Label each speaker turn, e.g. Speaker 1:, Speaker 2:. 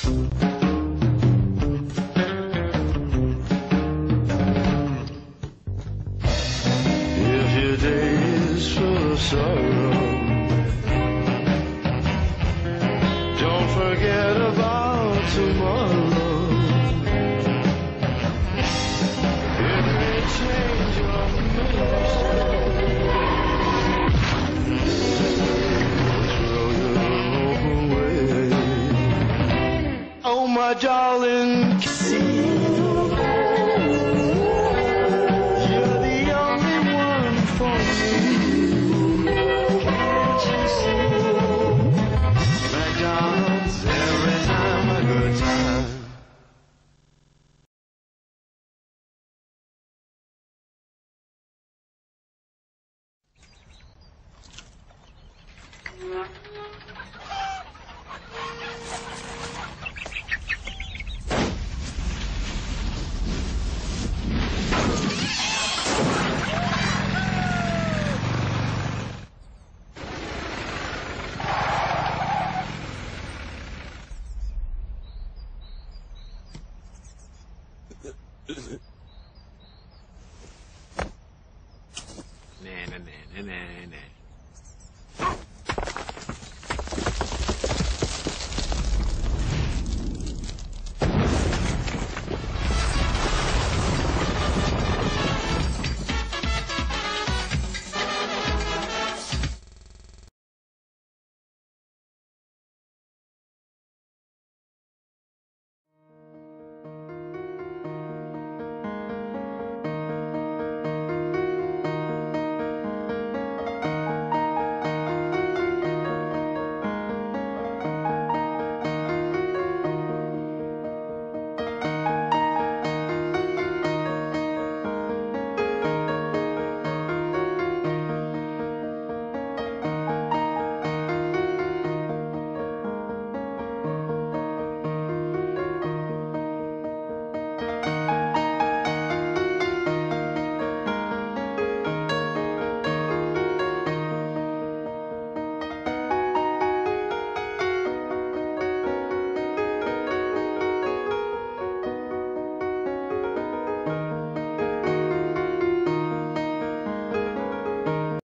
Speaker 1: If your day is full of sorrow, don't forget about tomorrow. It may change your throw you away. Oh, my darling, you're the only one for me. Can't you see? McDonald's every time a good time.